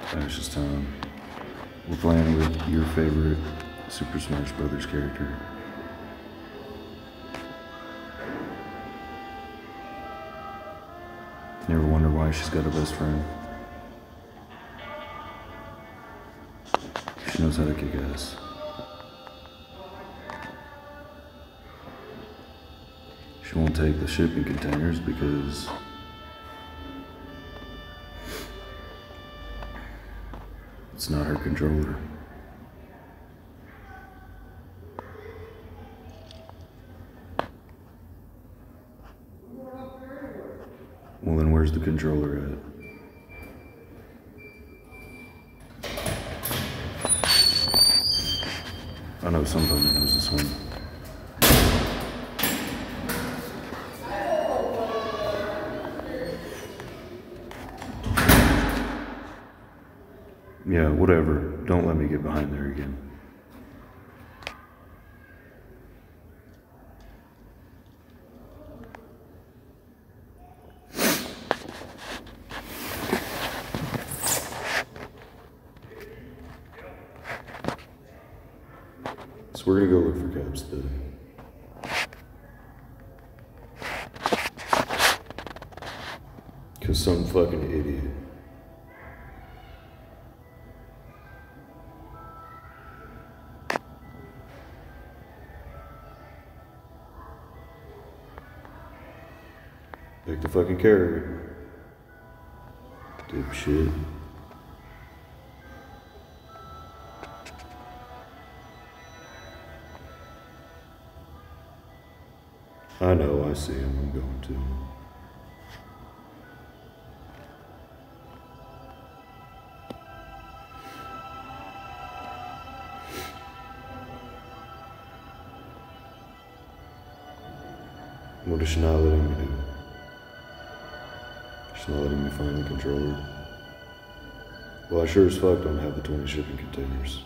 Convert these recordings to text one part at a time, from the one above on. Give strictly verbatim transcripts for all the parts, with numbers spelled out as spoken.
Ash's time. We're playing with your favorite Super Smash Brothers character. You ever wonder why she's got a best friend? She knows how to kick ass. She won't take the shipping containers because it's not her controller. Well, then where's the controller at? I know somebody knows this one. Yeah, whatever. Don't let me get behind there again. So we're gonna go look for cabs today. Cause some fucking idiot pick the fucking carrot. Dipshit. I know, I see him, I'm going to. What is she not letting me do? She's not letting me find the controller. Well, I sure as fuck don't have the twenty shipping containers.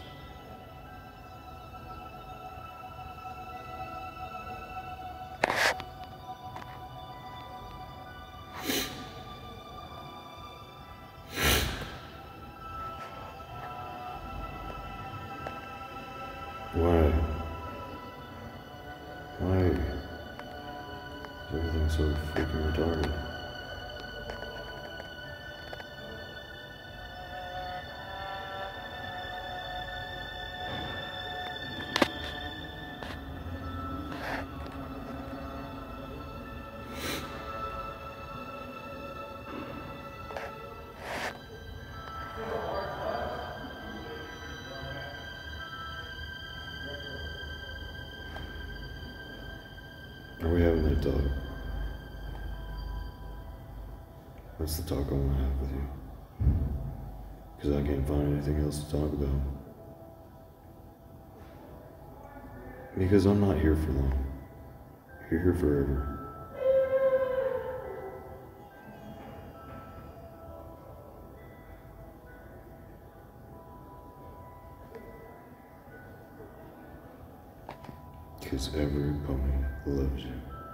Why? Why is everything so freaking retarded? Are we having that talk? That's the talk I want to have with you. Because I can't find anything else to talk about. Because I'm not here for long. You're here forever. Because every pony loves you.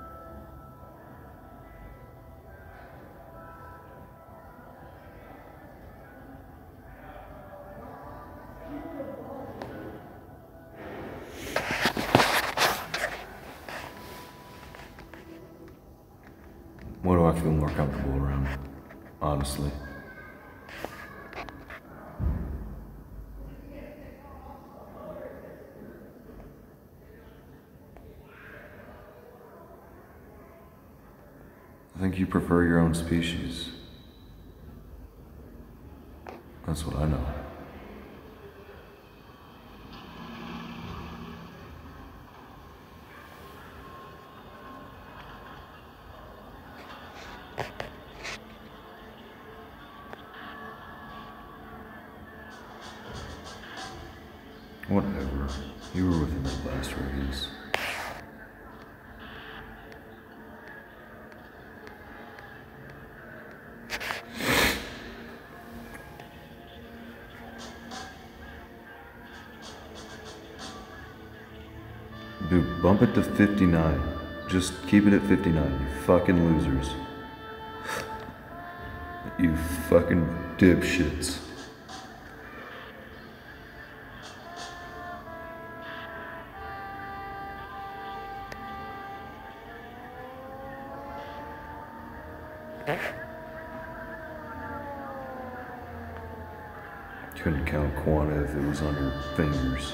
What do I feel more comfortable around, honestly? I think you prefer your own species. That's what I know. Whatever. You were within the blast radius. Dude, bump it to fifty-nine. Just keep it at fifty-nine, you fucking losers. You fucking dipshits. Couldn't count Quanta if it was on your fingers.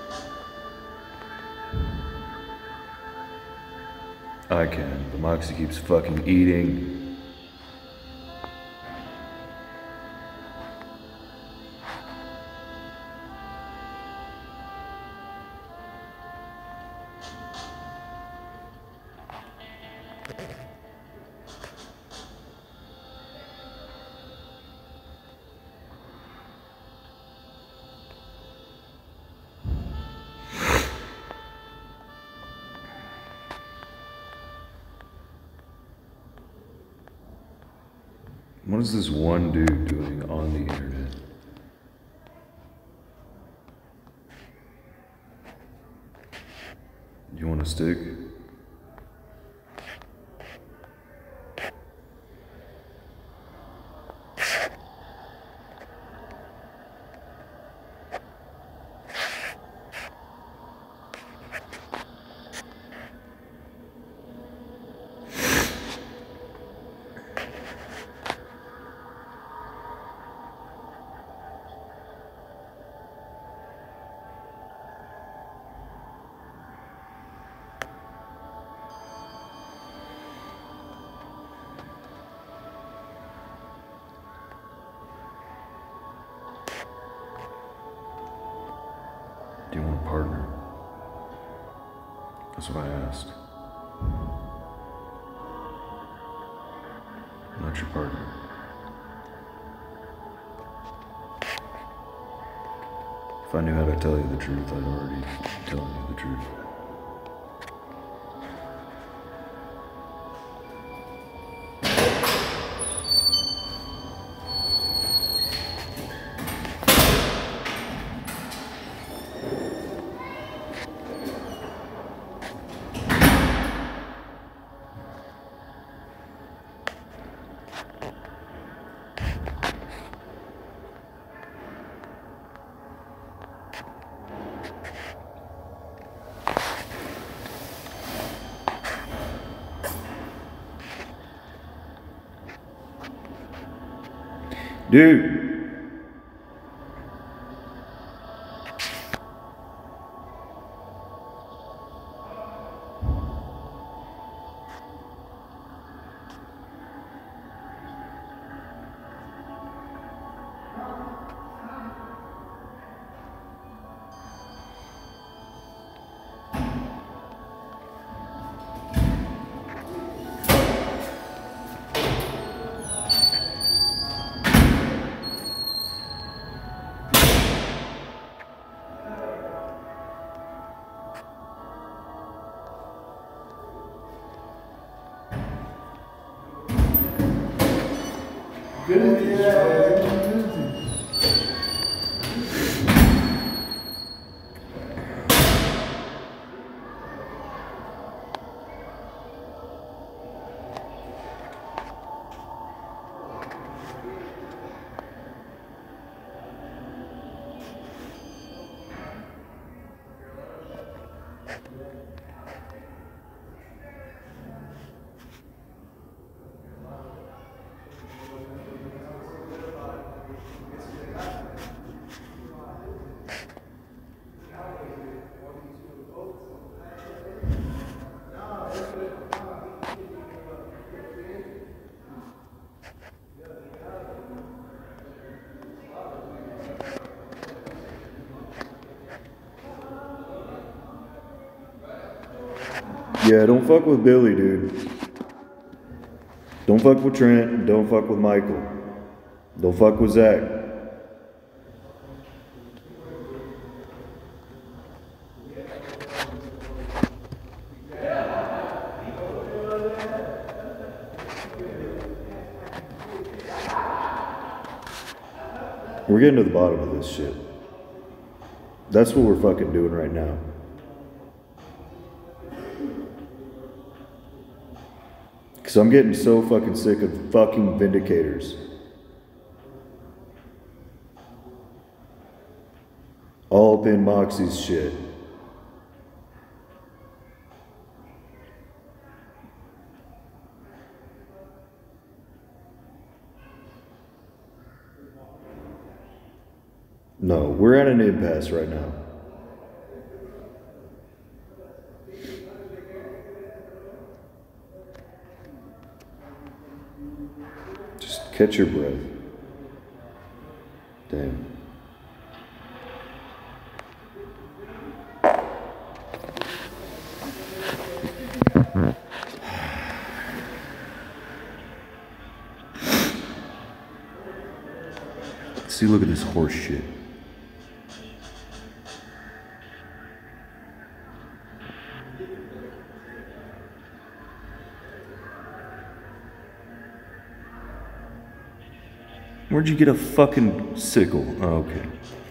I can, but Moxie keeps fucking eating. What is this one dude doing on the internet? You want a stick? Do you want a partner? That's what I asked. I'm not your partner. If I knew how to tell you the truth, I'd already tell you the truth. Dude. Yeah, don't fuck with Billy, dude. Don't fuck with Trent. Don't fuck with Michael. Don't fuck with Zach. We're getting to the bottom of this shit. That's what we're fucking doing right now. Because I'm getting so fucking sick of fucking vindicators. All up in Moxie's shit. No, we're at an impasse right now. Just catch your breath. Damn. See, look at this horse shit. Where'd you get a fucking sickle? Oh, okay.